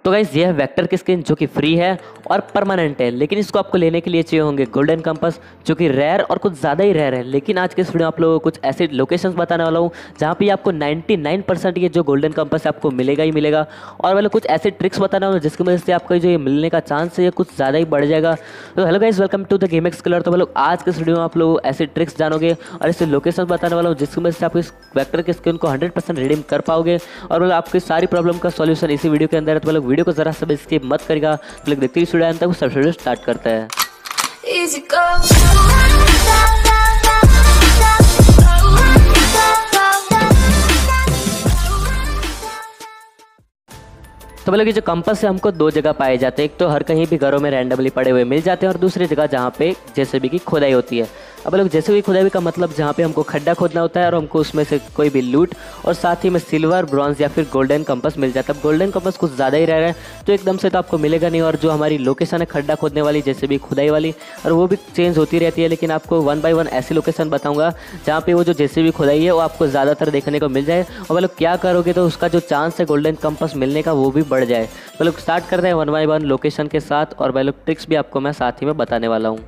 तो गाइस ये है वेक्टर की स्किन जो कि फ्री है और परमानेंट है, लेकिन इसको आपको लेने के लिए चाहिए होंगे गोल्डन कंपास जो कि रेयर और कुछ ज़्यादा ही रेयर है। लेकिन आज के इस वीडियो में आप लोगों को कुछ ऐसे लोकेशंस बताने वाला हूँ जहाँ पे आपको 99% ये जो गोल्डन कंपास है आपको मिलेगा ही मिलेगा, और मतलब कुछ ऐसे ट्रिक्स बताने वाला हूँ जिसकी वजह से आपका जो ये मिलने का चांस है ये कुछ ज़्यादा ही बढ़ जाएगा। तो hello guys, welcome to the game X killer. तो मतलब आज के इस वीडियो में आप लोग ऐसे ट्रिक्स जानोगे और ऐसे लोकेशन बताने वाला हूँ जिसकी वजह से आप इस वेक्टर की स्किन को 100% रिडीम कर पाओगे और मतलब आपकी सारी प्रॉब्लम का सॉल्यूशन इसी वीडियो के अंदर है। तो मतलब वीडियो को जरा सा स्किप मत करेगा, तो लोग देखते ही वीडियो अंत तक सबसे स्टार्ट करता है। Easy go. तो मतलब ये जो कंपास है हमको दो जगह पाए जाते हैं, एक तो हर कहीं भी घरों में रैंडमली पड़े हुए मिल जाते हैं और दूसरी जगह जहाँ पे जेसीबी की खुदाई होती है। अब लोग जेसीबी खुदाई का मतलब जहाँ पे हमको खड्डा खोदना होता है और हमको उसमें से कोई भी लूट और साथ ही में सिल्वर, ब्रॉन्ज या फिर गोल्डन कंपास मिल जाता है। अब गोल्डन कंपास कुछ ज़्यादा ही रह रहा है तो एकदम से तो आपको मिलेगा नहीं, और जो हमारी लोकेशन है खड्डा खोदने वाली जेसीबी खुदाई वाली, और वो भी चेंज होती रहती है। लेकिन आपको 1 बाय 1 ऐसी लोकेशन बताऊँगा जहाँ पे वो जो जेसीबी खुदाई है वो आपको ज़्यादातर देखने को मिल जाए, और मतलब क्या करोगे तो उसका जो चांस है गोल्डन कंपास मिलने का वो भी बढ़ जाए। तो लोग स्टार्ट करते हैं 1 बाय 1 लोकेशन के साथ, और भाई लोग ट्रिक्स भी आपको मैं साथ ही में बताने वाला हूँ।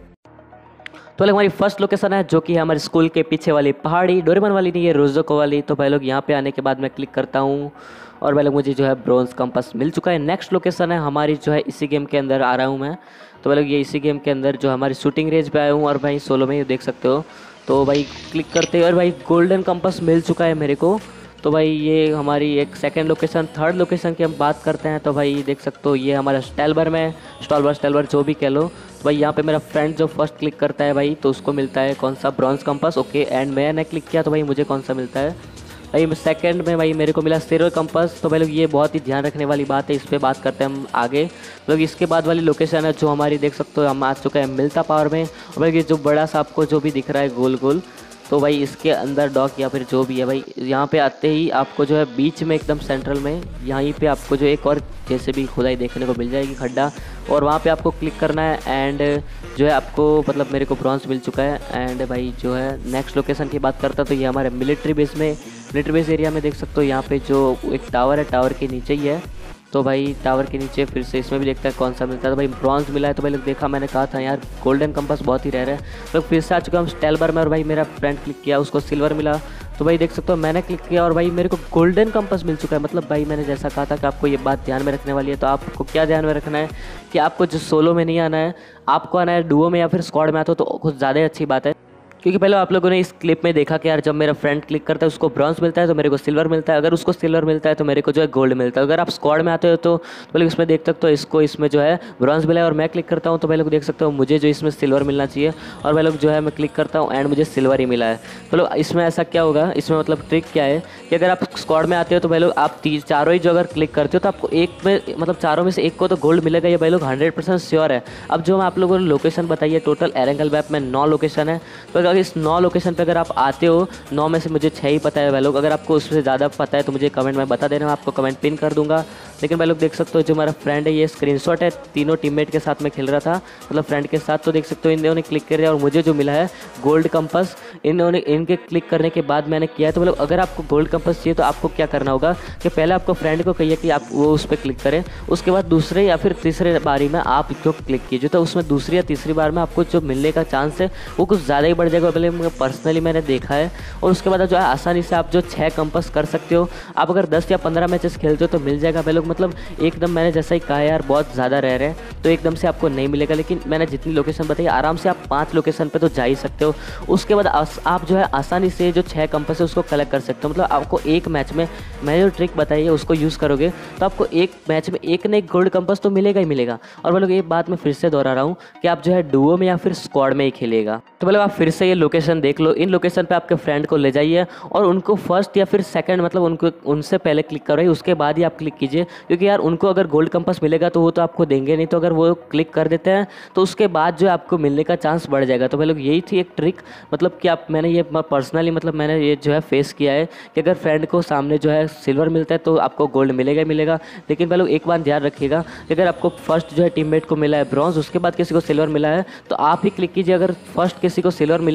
तो लोग हमारी फर्स्ट लोकेशन है जो कि है हमारे स्कूल के पीछे वाली पहाड़ी, डोरेमन वाली नहीं, ये रोजोको वाली। तो भाई लोग यहाँ पे आने के बाद मैं क्लिक करता हूँ और भाई लोग मुझे जो है ब्रॉन्ज कंपास मिल चुका है। नेक्स्ट लोकेशन है हमारी जो है इसी गेम के अंदर आ रहा हूँ मैं। तो भाई लोग ये इसी गेम के अंदर जो हमारी शूटिंग रेंज पे आया हूँ और भाई सोलो में ही देख सकते हो। तो भाई क्लिक करते हैं और भाई गोल्डन कंपास मिल चुका है मेरे को। तो भाई ये हमारी एक सेकंड लोकेशन। थर्ड लोकेशन की हम बात करते हैं तो भाई देख सकते हो ये हमारा स्टेलबर में, स्टॉलबर जो भी कह लो। तो भाई यहाँ पे मेरा फ्रेंड जो फर्स्ट क्लिक करता है भाई तो उसको मिलता है कौन सा, ब्रॉन्ज कंपास। ओके, एंड मैंने क्लिक किया तो भाई मुझे कौन सा मिलता है भाई सेकंड में, भाई मेरे को मिला सिल्वर कंपास। तो भाई लोग ये बहुत ही ध्यान रखने वाली बात है, इस पर बात करते हैं हम आगे। लोग इसके बाद वाली लोकेशन है जो हमारी देख सकते हो हम आ चुका है मिलता पावर में। और भाई ये जो बड़ा सा आपको जो भी दिख रहा है गोल गोल, तो भाई इसके अंदर डॉक या फिर जो भी है भाई यहाँ पे आते ही आपको जो है बीच में एकदम सेंट्रल में यहीं पे आपको जो एक और जैसे भी खुदाई देखने को मिल जाएगी खड्डा, और वहाँ पे आपको क्लिक करना है। एंड जो है आपको मतलब मेरे को ब्रॉन्ज मिल चुका है। एंड भाई जो है नेक्स्ट लोकेशन की बात करता तो ये हमारे मिलिट्री बेस में, मिलिट्री बेस एरिया में देख सकते हो यहाँ पे जो एक टावर है, टावर के नीचे ही है। तो भाई टावर के नीचे फिर से इसमें भी देखता है कौन सा मिलता है। तो भाई ब्रॉन्ज मिला है। तो भाई लोग देखा, मैंने कहा था यार गोल्डन कंपास बहुत ही रह है। तो फिर से आ चुका हम स्टेलबर में और भाई मेरा फ्रेंड क्लिक किया उसको सिल्वर मिला। तो भाई देख सकते हो मैंने क्लिक किया और भाई मेरे को गोल्डन कंपास मिल चुका है। मतलब भाई मैंने जैसा कहा था कि आपको ये बात ध्यान में रखने वाली है। तो आपको क्या ध्यान में रखना है कि आपको जो सोलो में नहीं आना है, आपको आना है डुओ में या फिर स्क्वाड में आता हो तो कुछ ज़्यादा अच्छी बात है। क्योंकि पहले आप लोगों ने इस क्लिप में देखा कि यार जब मेरा फ्रेंड क्लिक करता है उसको ब्रॉन्ज मिलता है तो मेरे को सिल्वर मिलता है, अगर उसको सिल्वर मिलता है तो मेरे को जो है गोल्ड मिलता है। अगर आप स्क्वाड में आते हो तो पहले इसमें देख सकते हो इसको, इसमें जो है ब्रॉन्ज मिला है और मैं क्लिक करता हूँ तो भाई लोग देख सकते हो मुझे जो इसमें सिल्वर मिलना चाहिए, और भाई लोग जो है मैं क्लिक करता हूँ एंड मुझे सिल्वर ही मिला है। तो लोग इसमें ऐसा क्या होगा, इसमें मतलब ट्रिक क्या है कि अगर आप स्क्वाड में आते हो तो भाई लोग आप चारों ही जो अगर क्लिक करते हो तो आपको एक में मतलब चारों में से एक को तो गोल्ड मिलेगा, ये भाई लोग 100% श्योर है। अब जो मैं आप लोगों ने लोकेशन बताई है टोटल एरेंगल मैप में 9 लोकेशन है। तो अगर इस 9 लोकेशन पे अगर आप आते हो, 9 में से मुझे 6 ही पता है भाई लोग, अगर आपको उससे ज़्यादा पता है तो मुझे कमेंट में बता देना, मैं आपको कमेंट पिन कर दूंगा। लेकिन भाई लोग देख सकते हो जो हमारा फ्रेंड है ये स्क्रीनशॉट है, तीनों टीममेट के साथ में खेल रहा था मतलब फ्रेंड के साथ। तो देख सकते हो इन्होंने क्लिक कर दिया और मुझे जो मिला है गोल्ड कंपास, इन्होंने इनके क्लिक करने के बाद मैंने किया। तो मतलब अगर आपको गोल्ड कंपास चाहिए तो आपको क्या करना होगा कि पहले आपको फ्रेंड को कहिए कि आप वो उस पर क्लिक करें, उसके बाद दूसरे या फिर तीसरे बारी में आप जो क्लिक कीजिए तो उसमें दूसरी या तीसरी बार में आपको जो मिलने का चांस है वो कुछ ज़्यादा ही बढ़ जाएगा। पहले पर्सनली मैंने देखा है। और उसके बाद जो है आसानी से आप जो 6 कंपास कर सकते हो। आप अगर 10 या 15 मैचेस खेलते हो तो मिल जाएगा भाई लोग। मतलब एकदम मैंने जैसा ही कहा यार बहुत ज़्यादा रह रहे हैं तो एकदम से आपको नहीं मिलेगा, लेकिन मैंने जितनी लोकेशन बताई आराम से आप 5 लोकेशन पे तो जा ही सकते हो। उसके बाद आप जो है आसानी से जो 6 कंपास है उसको कलेक्ट कर सकते हो। मतलब आपको एक मैच में मैंने जो ट्रिक बताई है उसको यूज़ करोगे तो आपको एक मैच में एक न एक गोल्ड कंपास तो मिलेगा ही मिलेगा। और भाई लोग ये बात मैं फिर से दोहरा रहा हूँ कि आप जो है डुओ में या फिर स्क्वाड में ही खेलेगा। तो मतलब आप फिर से ये लोकेशन देख लो, इन लोकेशन पे आपके फ्रेंड को ले जाइए और उनको फर्स्ट या फिर सेकंड मतलब उनको उनसे पहले क्लिक करो, उसके बाद ही आप क्लिक कीजिए। क्योंकि यार उनको अगर गोल्ड कंपास मिलेगा तो वो तो आपको देंगे नहीं, तो अगर वो क्लिक कर देते हैं तो उसके बाद जो आपको मिलने का चांस बढ़ जाएगा। तो भाई लोग यही थी एक ट्रिक, मतलब कि आप मैंने ये पर्सनली मतलब मैंने ये जो है फेस किया है कि अगर फ्रेंड को सामने जो है सिल्वर मिलता है तो आपको गोल्ड मिलेगा ही मिलेगा। लेकिन भाई लोग एक बात ध्यान रखिएगा कि अगर आपको फर्स्ट जो है टीममेट को मिला है ब्रॉन्ज, उसके बाद किसी को सिल्वर मिला है तो आप ही क्लिक कीजिए। अगर फर्स्ट किसी को सिल्वर मिला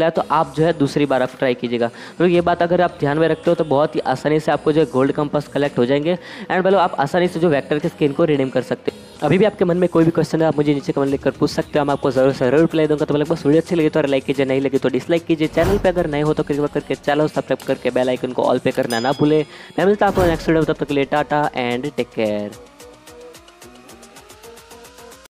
मिला है तो आप जो है दूसरी बार आप ट्राई कीजिएगा। तो ये बात अगर आप ध्यान में रखते हो तो बहुत ही आसानी से आपको जो है गोल्ड कंपास कलेक्ट हो जाएंगे एंड मतलब आप आसानी से जो वेक्टर के स्किन को रिडीम कर सकते हो। अभी भी आपके मन में कोई भी क्वेश्चन है आप मुझे नीचे कमेंट लिखकर पूछ सकते हो, मैं आपको जरूर से जरूर रिप्लाई दूंगा। तो बस वीडियो अच्छी लगी तो लाइक कीजिए, नहीं लगी तो डिसलाइक कीजिए। चैनल पे अगर नए हो तो कृपया करके चैनल सब्सक्राइब करके बेल आइकन को ऑल पे करना ना भूले। मैं मिलता हूं आपको नेक्स्ट वीडियो में, तब तक के लिए टाटा एंड टेक केयर।